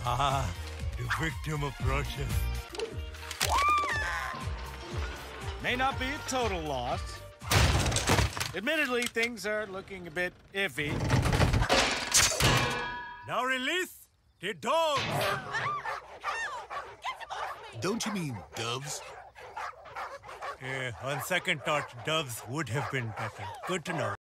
Ah, the victim approaches. May not be a total loss. Admittedly, things are looking a bit iffy. Now release the dogs. Don't you mean doves? On second thought, doves would have been better. Good to know.